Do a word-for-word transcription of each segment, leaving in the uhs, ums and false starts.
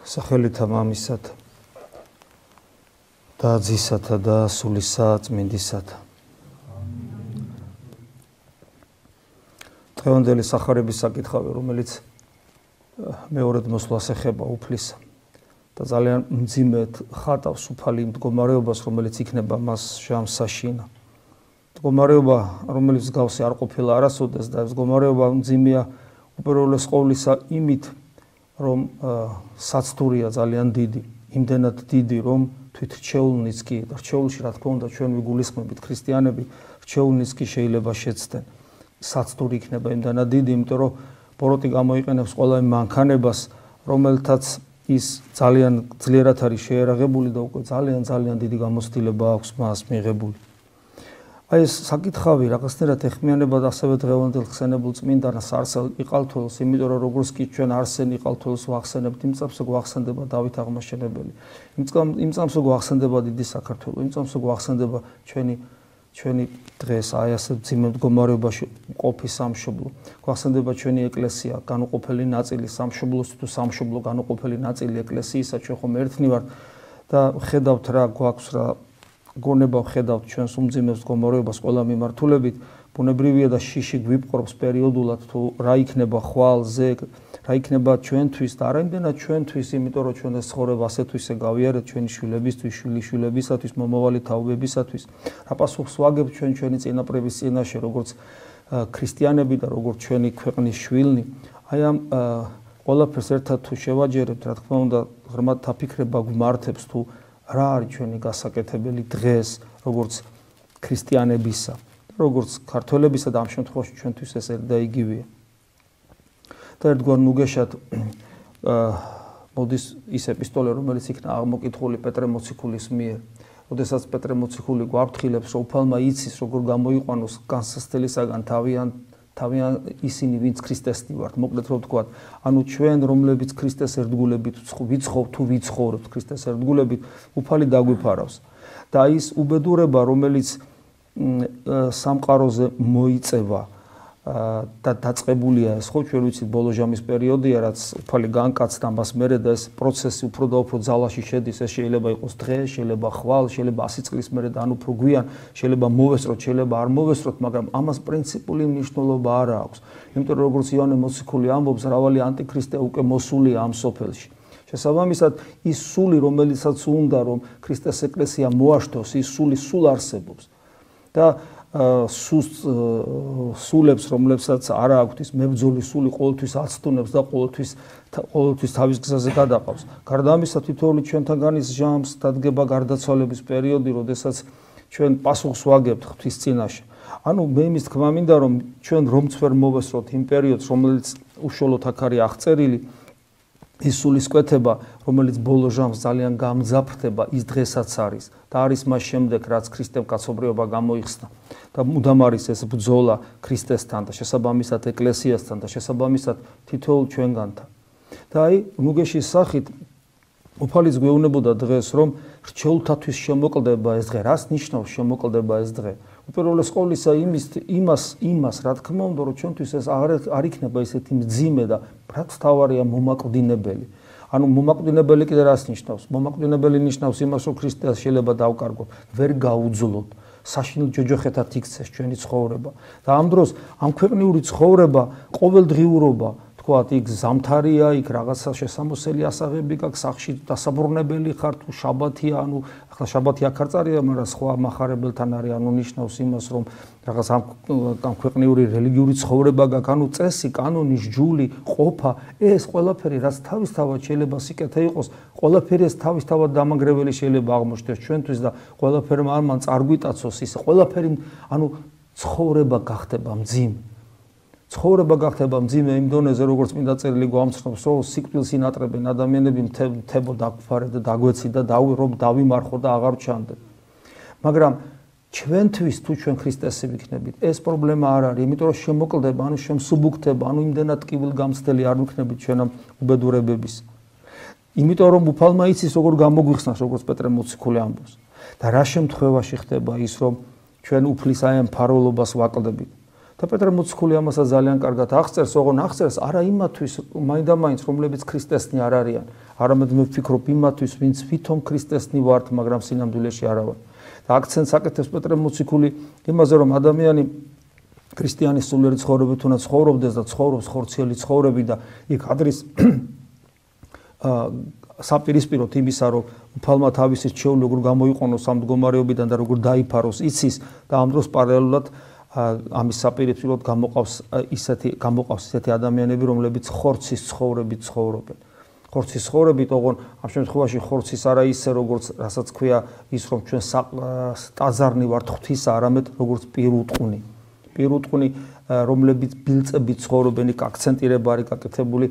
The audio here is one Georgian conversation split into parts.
სახელითა მამისათა და ძისათა და სულისა წმინდისათა. დღევანდელი სახარების საკითხავი, რომელიც მეორედ მოსვლას ეხება უფლისა და ძალიან მძიმედ ხატავს უფალი მდგომარეობას, რომელიც იქნება მას ჟამს საშინა. მდგომარეობა, რომელიც მსგავსი არ ყოფილა არასოდეს და ეს მდგომარეობა მძიმეა უპირველეს ყოვლისა იმით, რომ საცდურია ძალიან დიდი, იმდენად დიდი, რომ თვით რჩეულნიც კი, რჩეულში რა თქმა უნდა ჩვენ ვიგულისხმებით ქრისტიანები, რჩეულნიც კი შეიძლება შეცდენ. საცდური იქნება იმდენად დიდი, იმიტომ რომ ბოროტი გამოიყენებს ყველა იმ მანქანებას, რომელთაც ის ძალიან ძლიერად არის შეერაღებული და უკვე ძალიან ძალიან დიდი გამოცდილება აქვს მას მიღებული. აი ეს საკითხავი რაღაცნაირად ეხმიანება ასევე დღევანდელ ხსენებულ წმინდანს არსენ იყალთოელს, იმიტომ რომ როგორც კი ჩვენ არსენ იყალთოელს ვახსენებთ, იმ წამსო გვახსენდება დავით აღმაშენებელი. იმ წამსო გვახსენდება დიდი საქართველო, იმ წამსო გვახსენდება ჩვენი ჩვენი დღეს აი ასე მძიმე მდგომარეობაში ყოფი სამშობლო. გვახსენდება ჩვენი ეკლესია, განუყოფელი ნაწილი სამშობლოს თუ სამშობლო განუყოფელი ნაწილი ეკლესიისა, ჩვენ ხომ ერთნი ვართ და ხედავთ რა გვაქვს რა გონება ვხედავთ ჩვენს უმძიმეს მდგომარეობას ყველა მიმართულებით, ბუნებრივია და შიში გვიპყრობს პერიოდულად თუ რა იქნება ხვალ, ზეგ, რა იქნება ჩვენთვის და არა იმდენად ჩვენთვის, იმიტომ რომ ჩვენ ეს ცხოვრება ასეთვისე გავიარეთ ჩვენი შვილებისთვის, შვილიშვილებისათვის, მომავალი თაობებისათვის. რა პასუხს ვაგებთ ჩვენ ჩვენი წინაპრების წინაშე, როგორც ქრისტიანები და როგორც ჩვენი ქვეყნის შვილნი. აი ამ ყველაფერს ერთად თუ შევაჯერებთ, რა თქმა უნდა, ღრმად თაფიქრება გვმართებს თუ რა არის ჩვენი გასაკეთებელი დღეს, როგორც ქრისტიანებისა, როგორც ქართველებისა და ამ შემთხვევაში ჩვენთვის ეს და იგივეა. და ერთგვარ ნუგეშად მოდის ის ეპისტოლე, რომელიც იქნა აღმოკითხული პეტრე მოციქულის მიერ. როდესაც პეტრე მოციქული გვაფრთხილებს, რომ უფალმა იცის, როგორ გამოიყვანოს განსაცდელისაგან თავიან თავიან ისინი, ვინც ქრისტესნი ვართ, მოკლედ რომ ვთქვათ, ანუ ჩვენ, რომლებიც ქრისტეს ერთგულებით ვიცხოვ თუ ვიცხოვრობთ ქრისტეს ერთგულებით, უფალი დაგვიფარავს. და ის უბედურება, რომელიც სამყაროზე მოიწევა და დაწყებულია, ეს ხო ჩვენ ვიცით ბოლო ჟამის პერიოდია, რაც უფალი განკაცდა მას მერე და ეს პროცესი უფრო და უფრო ძალაში შედის, ეს შეიძლება იყოს დღე, შეიძლება ხვალ, შეიძლება ასი წლის მერე და ან უფრო გვიან, შეიძლება მოვესწროთ, შეიძლება არ მოვესწროთ, მაგრამ ამას პრინციპული მნიშვნელობა არ აქვს. იმიტომ რომ როგორც იოანე მოციქული ამბობს, მრავალი ანტიქრისტე უკვე მოსულია ამ სოფელში. შესაბამისად, ის სული, რომელიცაც უნდა რომ ქრისტეს ეკლესია მოაშთოს, ის სული სულ არსებობს. და სულებს, რომლებსაც არ აქვთ ის მებრძოლი სული, ყოველთვის აცტუნებს და ყოველთვის ყოველთვის თავის გზაზე გადაყავს. გარდა ამისა, თითოეული ჩვენთანგანის ჟამს დადგება გარდაცვალების პერიოდი, როდესაც ჩვენ პასუხს ვაგებთ ღვთის წინაშე. ანუ მე იმის თქმა მინდა, რომ ჩვენ რომც ვერ მოვესწროთ იმ პერიოდს, რომელიც უშუალოდ აქ არის აღწერილი, ის სულისკვეთება, რომელიც ბოლო ჟამს ძალიან გამძაფრდება, ის დღესაც არის და არის მას შემდეგ, რაც ქრისტემ კაცობრიობა გამოიხსნა და მუდამ არის ეს ბრძოლა ქრისტესთან და შესაბამისად ეკლესიასთან და შესაბამისად თითოეულ ჩვენგანთან. და აი ნუგეშის სახით უფალიც გვეუბნებოდა დღეს, რომ რჩეულთათვის შემოკლდება ეს დღე. რას ნიშნავს შემოკლდება ეს დღე? უპირველეს ყოვლისა იმის იმას იმას რა თქმა უნდა, რომ ჩვენთვის ეს არ იქნება ისეთი მძიმე და რაც თავარია მომაკვდინებელი. ანუ მომაკვდინებელი კიდე რას ნიშნავს? მომაკვდინებელი ნიშნავს იმას, რომ ქრისტეს შეიძლება დავკარგოთ, ვერ გაუძლოთ, საშინელ ჯოჯოხეთად იქცეს ჩვენი ცხოვრება. და ამ დროს ამ ქვეყნიური ცხოვრება, ყოველდღიურობა, თქვათ, იქ ზამთარია, იქ რაღაცა შესამოსელი ასაღები გაქვს, სახში დასაბრუნებელი ხარ თუ შაბათია, ანუ ახლა შაბათი აქ არ წარია, მაგრამ სხვა მახარებელთან არის, ანუ ნიშნავს იმას, რომ რაღაც ამ ქვეყნიური რელიგიური ცხოვრება გაქვს, ანუ წესი, კანონი, სჯული, ყოფა, ეს ყველაფერი, რაც თავისთავად შეიძლება სიკეთე იყოს, ყველაფერი ეს თავისთავად დამანგრეველი შეიძლება აღმოჩნდეს ჩვენთვის და ყველაფერი მან წარგვიტაცოს ის, ყველაფერი, ანუ ცხოვრება გახდება მძიმე. ცხოვრება გახდება მძიმე იმ დონეზე, როგორც მინდა წერილი გვამცნობს, რომ სიკვდილს ინატრებენ ადამიანები, მთებო დაგვფარეთ და დაგვეცი და რომ დავიმარხო და აღარ ჩანდეთ. მაგრამ ჩვენთვის თუ ჩვენ ქრისტესი ვიქნებით, ეს პრობლემა არ არის, იმიტომ რომ შემოკლდება, ანუ შემსუბუქდება, ანუ იმდენად ტკივილგამცდელი არ ვიქნებით ჩვენ ამ უბედურებების. იმიტომ რომ უფალმა იცის, როგორ გამოგვიხსნას, როგორც პეტრე მოციქული ამბობს. და რა შემთხვევაში ხდება ის, რომ ჩვენ უფლის აი ამ ფარველობას ვაკლდებით. და პეტრე მოციქული ამასაც ძალიან კარგად აღწერს, ოღონ აღწერს არა იმათვის მაინდა-მაინც, რომლებიც ქრისტესნი არ არიან, არამედ მე ვფიქრობ იმათვის, ვინც ვითომ ქრისტესნი ვართ, მაგრამ სინამდვილეში არა ვართ. და აქცენტს აკეთებს პეტრე მოციქული იმაზე, რომ ადამიანი ქრისტიანის სულიერი ცხოვრებით უნდა ცხოვრობდეს და ცხოვრობს ხორციელი ცხოვრები და იქ ადრის საპირისპიროდ იმისა, რომ უფალმა თავისი რჩეული როგორ გამოიყენოს ამ მდგომარეობიდან და როგორ დაიფაროს იცის და ამ დროს პარალელურად ამის საპირისპიროდ გამოყავს ისეთი გამოყავს ისეთი ადამიანები, რომლებიც ხორცის ცხოვრებით ცხოვრობენ. ხორცის ცხოვრებით, ოღონ ამ შემთხვევაში ხორცის არა ისე როგორც რასაც ქვია ის, რომ ჩვენ ტაძარნი ვართ ღვთისა, არამედ როგორც პირუტყუნი. პირუტყუნი, რომლებიც ბილწებით ცხოვრობენ, იქ აქცენტირება არის გაკეთებული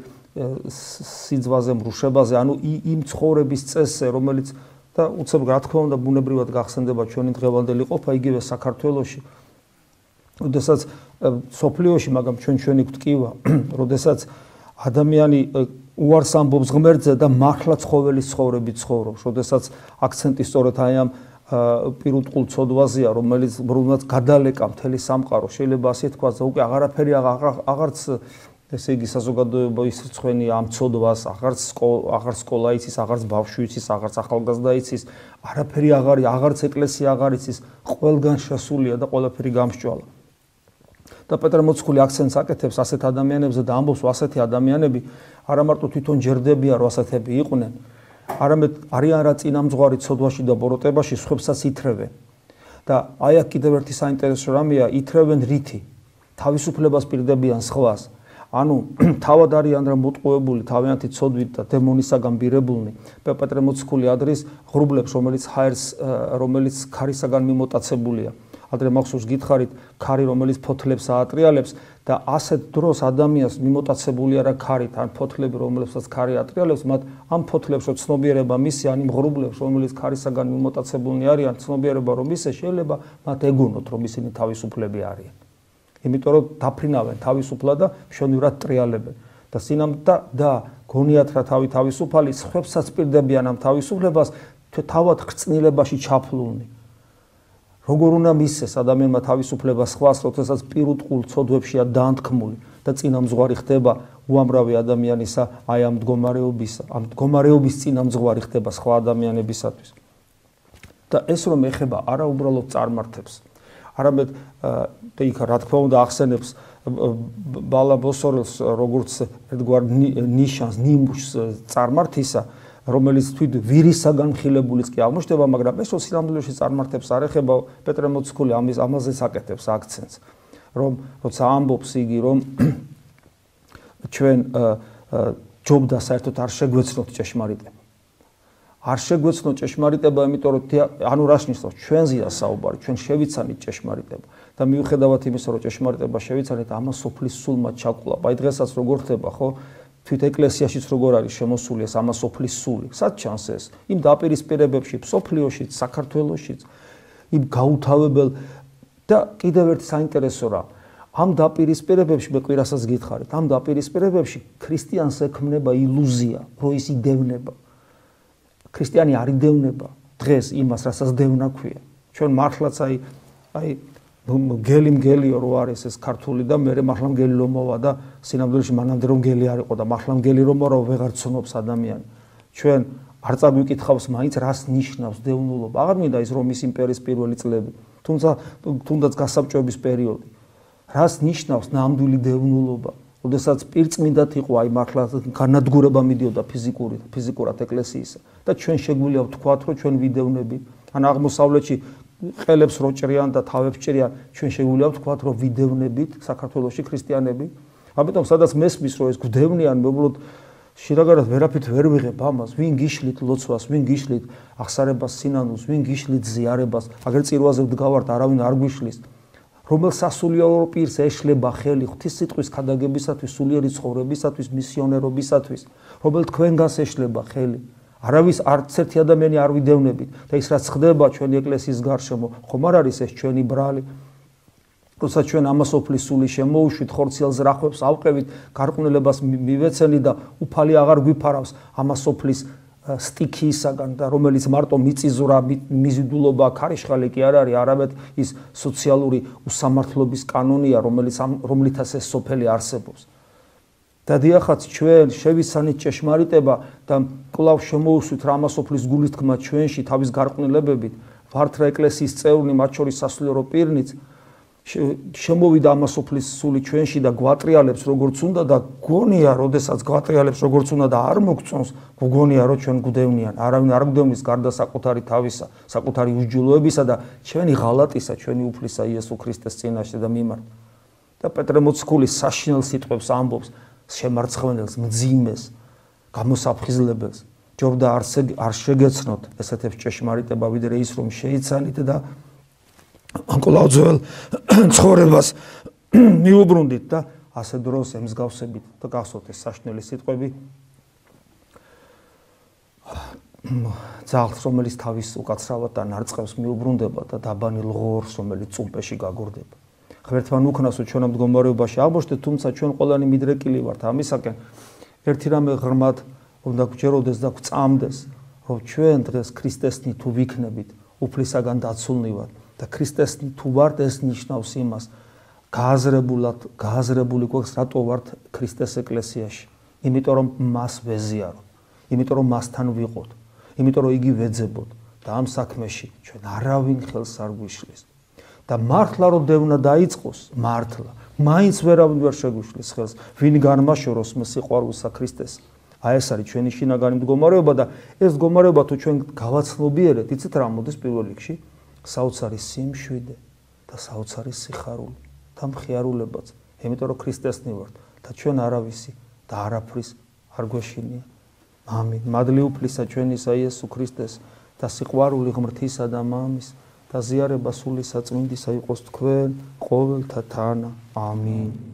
სიძვაზე, მრუშებაზე, ანუ იმ ცხოვრების წესზე, რომელიც და უცებ რა თქმა უნდა ბუნებრივად გახსენდება ჩვენი დღევანდელი ყოფა იგივე საქართველოში. როდესაც სოფლიოში, მაგრამ ჩვენ ჩვენი გვტკივა, როდესაც ადამიანი უარს ამბობს ღმერთზე და მართლა ცხოველის ცხოვრებით ცხოვრობს, როდესაც აქცენტი სწორედ აი ამ პირუტყულ ცოდვაზეა, რომელიც რომელსაც გადალეკა მთელი სამყარო, შეიძლება ასე თქვას და უკვე აღარაფერი აღარც ესე იგი საზოგადოება ის რწმენი ამ ცოდვას, აღარც აღარც სკოლა იცის, აღარც ბავშვი იცის, აღარც ახალგაზრდა იცის, არაფერი აღარ აღარც ეკლესია აღარ იცის, ყველგან შესულია და ყველაფერი გამსჭვალა. და პეტრე მოციქული აქცენტს აკეთებს ასეთ ადამიანებზე და ამბობს, რომ ასეთი ადამიანები არა მარტო თვითონ ჯერდებიან, რომ ასეთები იყვნენ, არამედ არიან რა წინამძღვარი ცოდვაში და ბოროტებაში სხვებსაც ითრევენ. და აი აქ კიდევ ერთი საინტერესო რამეა, ითრევენ რითი? თავისუფლებას პირდებიან სხვას. ანუ თავად არიან რა მოტყუებული თავიანთი ცოდვით და დემონისაგან ბირებულნი. პეტრე მოციქული ადრის ღრუბლებს, რომელიც ჰაერს, რომელიც ქარისაგან მიმოტაცებულია. ადრე მახსოვს გითხარით, ქარი, რომელიც ფოთლებს აატრიალებს და ასეთ დროს ადამიანს მიმოტაცებული არა ქარით, ან ფოთლები, რომლებსაც ქარი ატრიალებს, მათ ამ ფოთლებს რო ცნობიერება მისცე, ან იმ ღრუბლებს, რომელიც ქარისაგან მიმოტაცებულნი არიან, ცნობიერება რომ მისცე, შეიძლება მათ ეგონოთ, რომ ისინი თავისუფლები არიან. იმიტომ რომ დაფრინავენ თავისუფლად და მშვენივრად ტრიალებენ. და სინამდვილე და გონიათ რა თავი თავისუფალი, სხვებსაც პირდებიან ამ თავისუფლებას, თავად ხრწნილებაში ჩაფლულნი. როგორ უნდა მისცეს ადამიანმა თავისუფლება სხვას, როდესაც პირუტყულ ცოდვებშია დაანთქმული და წინამძღვარი ხდება უამრავი ადამიანისა, აი ამ მდგომარეობისა, ამ მდგომარეობის წინამძღვარი ხდება სხვა ადამიანებისათვის. და ეს რომ ეხება არა უბრალოდ წარმართებს, არამედ და იქ რა თქმა უნდა ახსენებს ბალა ბოსორელს როგორც ერთგვარ ნიშანს, ნიმუშს წარმართისა, რომელიც თვით ვირისაგან მხილებულიც კი აღმოჩნდება, მაგრამ ეს სინამდვილეში წარმართებს არ ეხება. პეტრე მოციქული ამის ამაზეც აკეთებს აქცენტს, რომ როცა ამბობს იგი, რომ ჩვენ ჯობდა საერთოდ არ შეგვეცნოთ ჭეშმარიტება. არ შეგვეცნოთ ჭეშმარიტება, იმიტომ რომ ანუ რას ნიშნავს? ჩვენზეა საუბარი, ჩვენ შევიცანით ჭეშმარიტება. და მიუხედავად იმისა, რომ ჭეშმარიტება შევიცანით, ამას სოფლის სულმა ჩაკულა. აი დღესაც როგორ ხდება, ხო? თვით ეკლესიაშიც როგორ არის შემოსული ეს ამას სოფლის სული. სად ჩანს ეს? იმ დაპირისპირებებში, სოფლიოშიც, საქართველოშიც, იმ გაუთავებელ და კიდევ ერთი საინტერესო რა. ამ დაპირისპირებებში მე კვირასაც გითხარით, ამ დაპირისპირებებში ქრისტიანს ექმნება ილუზია, რომ ის იდევნება. ქრისტიანი არ იდევნება დღეს იმას, რასაც დევნა ქვია. ჩვენ მართლაც აი აი გელი მგელიო რო არის ეს ქართული და მე მართლა მგელი რომ მოვა და სინამდვილეში მანამდე რომ გელი არ იყო და მართლა მგელი რომ მოვა ვეღარ ცნობს ადამიანი. ჩვენ არ წაგვიკითხავს მაინც რას ნიშნავს დევნულობა. აღარ მინდა ის რომის იმპერიის პირველი წლები, თუმცა თუნდაც გასაბჭოების პერიოდი. რას ნიშნავს ნამდვილი დევნულობა? როდესაც პირწმინდად იყო აი მართლა განადგურება მიდიოდა ფიზიკური ფიზიკურად ეკლესიისა და ჩვენ შეგვიძლია ვთქვათ, რომ ჩვენ ვიდევნები, ან აღმოსავლეთში ყელებს რო ჭრიან და თავებს ჭრიან, ჩვენ შეგვიძლია ვთქვათ, რომ ვიდევნებით საქართველოში ქრისტიანები. ამიტომ სადაც მესმის რომ ეს გვდევნიან, მეუბნოთ შინაგანად ვერაფრით ვერ ვიღებ ამას, ვინ გიშლით ლოცვას, ვინ გიშლით აღსარებას სინანულს, ვინ გიშლით ზიარებას, აგერ წირვაზე ვდგავართ, არავინ არ გვიშლის. რომელ სასულიერო პირს ეშლება ხელი ღვთისმსიტყვის ქადაგებისათვის, სულიერი ცხოვრებისათვის, მისიონერობისათვის, რომელ თქვენგანს ეშლება ხელი. არავის არც ერთი ადამიანი არ ვიდევნებით და ის რაც ხდება ჩვენი ეკლესიის გარშემო, ხომ არ არის ეს ჩვენი ბრალი? როცა ჩვენ ამასოფლის სული შემოუშვით, ხორციელ ზრახვებს ავყევით, გარყვნილებას მივეცენით და უფალი აღარ გვიფარავს ამასოფლის სტიქიისაგან და რომელიც მარტო მიწიზვრა მიზიდულობა ქარიშხალი კი არ არის, არამედ ის სოციალური უსამართლობის კანონია, რომელიც რომლითაც ეს სოფელი არსებობს. და დიახაც ჩვენ შევისანით ჭეშმარიტება და კვლავ შემოუსვით რამასოფლის გულისთქმა ჩვენში თავის გარყვნილებებით ვართ რა ეკლესიის წევრნი მათ შორის სასულიერო პირნიც შემოვიდა ამასოფლის სული ჩვენში და გვატრიალებს როგორც უნდა და გონია როდესაც გვატრიალებს როგორც უნდა და არ მოგწონს გგონია რომ ჩვენ გვდევნიან არავინ არ გვდევნის გარდა საკუთარი თავისა საკუთარი უსჯულოებისა და ჩვენი ღალატისა ჩვენი უფლისა იესო ქრისტეს წინაშე და მიმართ და პეტრე მოციქული საშინელ სიტყვებს ამბობს შემარცხვენელს მძიმეს გამოსაფხიზლებელს ჯობდა არ შეგეცნოთ ესეთებს ჭეშმარიტება ვიდრე ის რომ შეიცანით და კვლავ ძველ ცხოვრებას მიუბრუნდით და ასე დროს ემსგავსებით და გახსოვთ ეს საშინელი სიტყვები ძაღლს რომელიც თავის უკაცრავად და ნარწყევს მიუბრუნდება და დაბანილ ღორს რომელიც წუმპეში გაგორდება ღმერთთან უკნასო ჩვენ ამ მდგომარეობაში აღმოჩნდეთ თუმცა ჩვენ ყველანი მიდრეკილი ვართ ამისაკენ ერთი რამე ღრმად უნდა გვჯეროდეს და გვწამდეს რომ ჩვენ დღეს ქრისტესნი თუ ვიქნებით უფლისაგან დაცულნი ვართ და ქრისტესნი თუ ვართ ეს ნიშნავს იმას გააზრებულად გააზრებული გვაქვს რატო ვართ ქრისტეს ეკლესიაში იმიტომ რომ მას ვეზიაროთ იმიტომ რომ მასთან ვიყოთ იმიტომ რომ იგი ვეძებოთ და ამ საქმეში ჩვენ არავინ ხელს არ გვიშლის და მართლა რომ დევნა დაიწყოს მართლა მაინც ვერავინ ვერ შეგვიშლის ხელს ვინ განმაშოროს სიყვარულსა ქრისტეს აი ეს არის ჩვენი შინაგანი მდგომარეობა და ეს მდგომარეობა თუ ჩვენ გავაცნობიერეთ იცით რა მოდის პირველ რიგში საოცარი სიმშვიდე და საოცარი სიხარული და მხიარულებაც იმიტომ რომ ქრისტესნი ვართ და ჩვენ არავისი და არაფრის არ გვეშინია ამინ მადლი უფლისა ჩვენისა იესო ქრისტეს და სიყვარული ღმრთისა და მამის და ზიარება სული საწმინდისა იყოს თქვენ ყოველთა თანა ამინ